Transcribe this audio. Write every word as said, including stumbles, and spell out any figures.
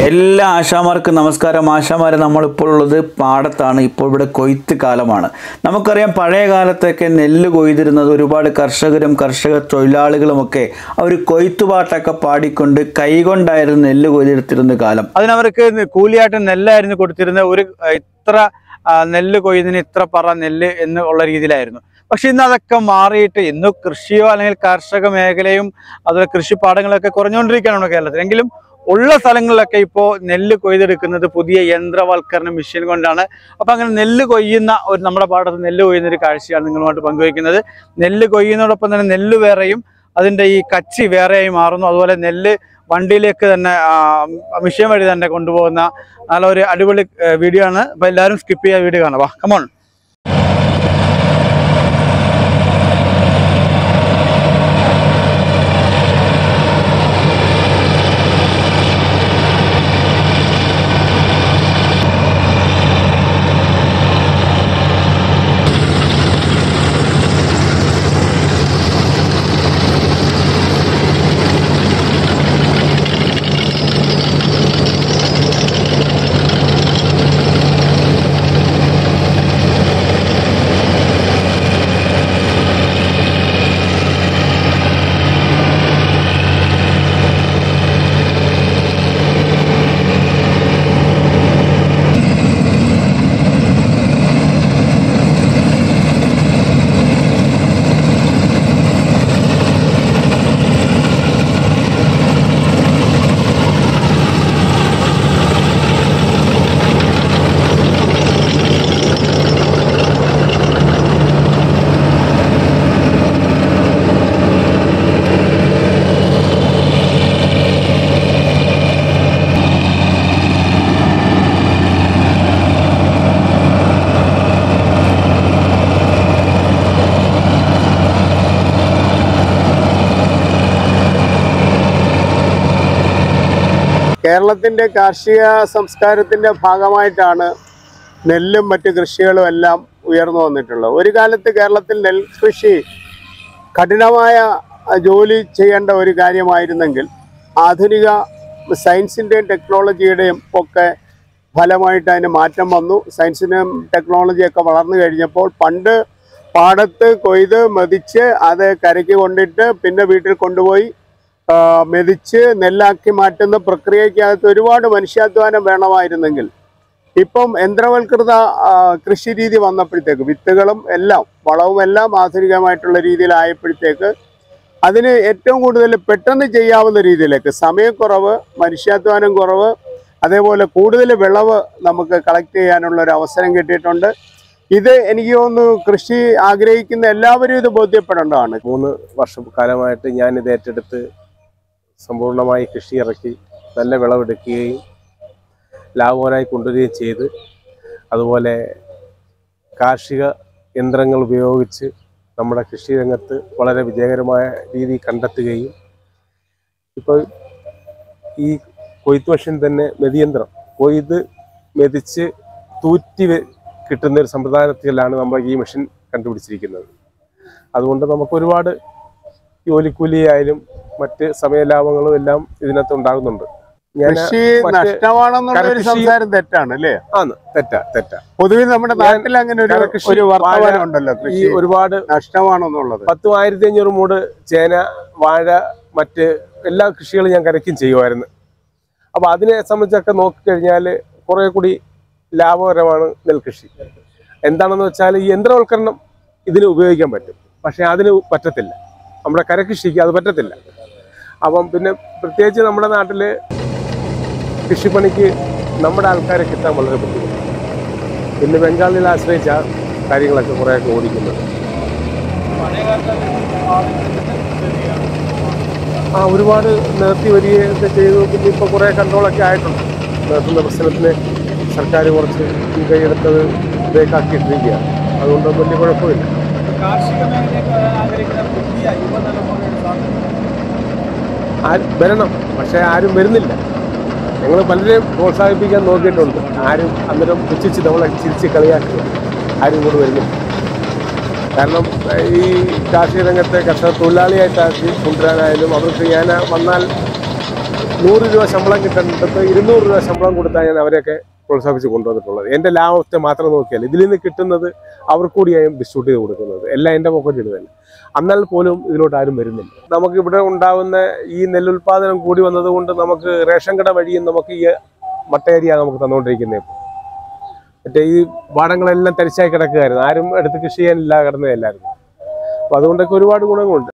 എല്ലാ ആശാമാർക്കും നമസ്കാരം. ആശാമാരെ നമ്മളിപ്പോൾ ഉള്ളത് പാടത്താണ്. ഇപ്പോൾ ഇവിടെ കൊയ്ത്ത് കാലമാണ്. നമുക്കറിയാം, പഴയ കാലത്തൊക്കെ നെല്ല് കൊയ്തിരുന്നത് ഒരുപാട് കർഷകരും കർഷക തൊഴിലാളികളുമൊക്കെ അവർ കൊയ്ത്തുപാട്ടൊക്കെ പാടിക്കൊണ്ട് കൈകൊണ്ടായിരുന്നു നെല്ല് കൊയ്തെടുത്തിരുന്ന കാലം. അതിനവർക്ക് കൂലിയായിട്ട് നെല്ലായിരുന്നു കൊടുത്തിരുന്നത്. ഒരു ഇത്ര നെല്ല് കൊയ്തിന് ഇത്ര പറ നെല്ല് എന്ന് ഉള്ള രീതിയിലായിരുന്നു. പക്ഷെ ഇന്ന് അതൊക്കെ മാറിയിട്ട് ഇന്ന് കൃഷിയോ അല്ലെങ്കിൽ കാർഷിക മേഖലയും അതുപോലെ കൃഷിപ്പാടങ്ങളൊക്കെ കുറഞ്ഞുകൊണ്ടിരിക്കുകയാണ് കേരളത്തിൽ. എങ്കിലും ഉള്ള സ്ഥലങ്ങളിലൊക്കെ ഇപ്പോൾ നെല്ല് കൊയ്തെടുക്കുന്നത് പുതിയ യന്ത്രവൽക്കരണ മെഷീൻ കൊണ്ടാണ്. അപ്പം അങ്ങനെ നെല്ല് കൊയ്യുന്ന ഒരു നമ്മുടെ പാടത്ത് നെല്ല് കൊയ്യുന്ന ഒരു കാഴ്ചയാണ് നിങ്ങളുമായിട്ട് പങ്കുവയ്ക്കുന്നത്. നെല്ല് കൊയ്യുന്നതോടൊപ്പം തന്നെ നെല്ല് വേറെയും അതിൻ്റെ ഈ കച്ചി വേറെയായി മാറുന്നു. അതുപോലെ നെല്ല് വണ്ടിയിലേക്ക് തന്നെ മെഷീൻ വഴി തന്നെ കൊണ്ടുപോകുന്ന നല്ലൊരു അടിപൊളി വീഡിയോ ആണ്. അപ്പോൾ എല്ലാവരും സ്കിപ്പ് ചെയ്യാൻ വീഡിയോ കാണാം. വാ, കമോൺ. കേരളത്തിൻ്റെ കാർഷിക സംസ്കാരത്തിൻ്റെ ഭാഗമായിട്ടാണ് നെല്ലും മറ്റ് കൃഷികളും എല്ലാം ഉയർന്നു വന്നിട്ടുള്ളത്. ഒരു കാലത്ത് കേരളത്തിൽ നെൽകൃഷി കഠിനമായ ജോലി ചെയ്യേണ്ട ഒരു കാര്യമായിരുന്നെങ്കിൽ ആധുനിക സയൻസിൻ്റെയും ടെക്നോളജിയുടെയും ഒക്കെ ഫലമായിട്ട് അതിന് മാറ്റം വന്നു. സയൻസിനും ടെക്നോളജിയൊക്കെ വളർന്നു കഴിഞ്ഞപ്പോൾ പണ്ട് പാടത്ത് കൊയ്ത് മെതിച്ച് അത് കരയ്ക്ക് കൊണ്ടിട്ട് പിന്നെ വീട്ടിൽ കൊണ്ടുപോയി മെതിച്ച് നെല്ലാക്കി മാറ്റുന്ന പ്രക്രിയക്കകത്ത് ഒരുപാട് മനുഷ്യാധ്വാനം വേണമായിരുന്നെങ്കിൽ ഇപ്പം യന്ത്രവൽകൃത കൃഷി രീതി വന്നപ്പോഴത്തേക്ക് വിത്തുകളും എല്ലാം വളവും എല്ലാം ആധുനികമായിട്ടുള്ള രീതിയിലായപ്പോഴത്തേക്ക് അതിന് ഏറ്റവും കൂടുതൽ പെട്ടെന്ന് ചെയ്യാവുന്ന രീതിയിലേക്ക് സമയക്കുറവ്, മനുഷ്യാധ്വാനം കുറവ്, അതേപോലെ കൂടുതൽ വിളവ് നമുക്ക് കളക്ട് ചെയ്യാനുള്ള ഒരു അവസരം കിട്ടിയിട്ടുണ്ട്. ഇത് എനിക്ക് തോന്നുന്നു കൃഷി ആഗ്രഹിക്കുന്ന എല്ലാവരും ഇത് ബോധ്യപ്പെടേണ്ടതാണ്. മൂന്ന് വർഷക്കാലമായിട്ട് ഞാനിത് ഏറ്റെടുത്ത് സമ്പൂർണ്ണമായി കൃഷി ഇറക്കി നല്ല വിളവെടുക്കുകയും ലാഭകരമായി കൊണ്ടുവരികയും ചെയ്ത് അതുപോലെ കാർഷിക യന്ത്രങ്ങൾ ഉപയോഗിച്ച് നമ്മുടെ കൃഷി രംഗത്ത് വളരെ വിജയകരമായ രീതി കണ്ടെത്തുകയും ഇപ്പോൾ ഈ കൊയ്ത്ത് മെഷീൻ തന്നെ മെതിയന്ത്രം കൊയ്ത് മെതിച്ച് തൂറ്റി കിട്ടുന്ന ഒരു സമ്പ്രദായത്തിലാണ് നമ്മൾ ഈ മെഷീൻ കണ്ടുപിടിച്ചിരിക്കുന്നത്. അതുകൊണ്ട് നമുക്ക് ഒരുപാട് ജോലിക്കൂലിയായാലും മറ്റ് സമയലാഭങ്ങളും എല്ലാം ഇതിനകത്ത് ഉണ്ടാകുന്നുണ്ട്. കൃഷി നഷ്ടമാണെന്നുള്ള സംസാരം തെറ്റാണ് അല്ലേ? ആണ്, തെറ്റാ തെറ്റാ പൊതുവെ നമ്മുടെ നാട്ടിൽ അങ്ങനെ ഒരു വർത്തമാനം ഉണ്ടല്ലോ, ഈ ഒരുപാട് നഷ്ടമാണെന്നുള്ളത്. പത്തും ആയിരത്തി അഞ്ഞൂറ് മൂട് ചേന, വാഴ, മറ്റ് എല്ലാ കൃഷികളും ഞാൻ കരയ്ക്കും ചെയ്യുമായിരുന്നു. അപ്പോൾ അതിനെ സംബന്ധിച്ചൊക്കെ നോക്കിക്കഴിഞ്ഞാൽ കുറേ കൂടി ലാഭകരമാണ് നെൽകൃഷി. എന്താണെന്ന് വെച്ചാൽ ഈ യന്ത്രവൽക്കരണം ഇതിന് ഉപയോഗിക്കാൻ പറ്റും, പക്ഷേ അതിന് പറ്റത്തില്ല. നമ്മുടെ കരകൃഷിക്ക് അത് പറ്റത്തില്ല. അപ്പം പിന്നെ പ്രത്യേകിച്ച് നമ്മുടെ നാട്ടിൽ കൃഷിപ്പണിക്ക് നമ്മുടെ ആൾക്കാരെ കിട്ടാൻ വളരെ ബുദ്ധിമുട്ടാണ്. പിന്നെ ബംഗാളിൽ ആശ്രയിച്ച കാര്യങ്ങളൊക്കെ കുറേയൊക്കെ ഓടിക്കുന്നത്. ആ ഒരുപാട് നിർത്തി വരികയൊക്കെ ചെയ്തു. പിന്നെ ഇപ്പോൾ കുറേ കൺട്രോളൊക്കെ ആയിട്ടുണ്ട്. നിർത്തുന്ന പ്രശ്നത്തിന് സർക്കാർ കുറച്ച് കൈയെടുത്തത് ബ്രേക്കാക്കിയിട്ടിരിക്കുകയാണ്. അതുകൊണ്ട് വലിയ കുഴപ്പമില്ല. ആരും വരണം, പക്ഷേ ആരും വരുന്നില്ല. ഞങ്ങൾ പലരെയും പ്രോത്സാഹിപ്പിക്കാൻ നോക്കിയിട്ടുണ്ട്. ആരും അന്നേരം പുച്ഛിച്ച് നമ്മളെ ചിരിച്ച് കളിയാക്കുക, ആരും ഇങ്ങോട്ട് വരുന്നില്ല. കാരണം ഈ കാർഷിക രംഗത്തെ കർഷക തൊഴിലാളിയായിട്ടാക്കി കൊണ്ടുവരാനായാലും അവർക്ക് ഞാൻ വന്നാൽ നൂറ് രൂപ ശമ്പളം കിട്ടേണ്ടത് ഇരുന്നൂറ് രൂപ ശമ്പളം കൊടുത്താൽ ഞാൻ അവരെയൊക്കെ പ്രോത്സാഹിപ്പിച്ച് കൊണ്ടുവന്നിട്ടുള്ളത്. എൻ്റെ ലാഭത്തെ മാത്രം നോക്കിയാൽ ഇതിൽ നിന്ന് കിട്ടുന്നത് അവർക്ക് കൂടിയായും ഡിസ്ട്രിബ്യൂട്ട് ചെയ്ത് കൊടുക്കുന്നത് എല്ലാം എൻ്റെ പോക്കറ്റിൽ തന്നെ. എന്നാൽ പോലും ഇതിലോട്ട് ആരും വരുന്നില്ല. നമുക്ക് ഇവിടെ ഉണ്ടാകുന്ന ഈ നെല്ലുൽപാദനം കൂടി വന്നതുകൊണ്ട് നമുക്ക് റേഷൻ കട വഴിയും നമുക്ക് ഈ മട്ടയരിയാണ് നമുക്ക് തന്നുകൊണ്ടിരിക്കുന്നത്. മറ്റേ ഈ പാടങ്ങളെല്ലാം തരിച്ചായി കിടക്കുകയായിരുന്നു, ആരും എടുത്ത് കൃഷി ചെയ്യാനില്ല കിടന്നതല്ലായിരുന്നു. അപ്പോൾ അതുകൊണ്ടൊക്കെ ഒരുപാട് ഗുണങ്ങളുണ്ട്.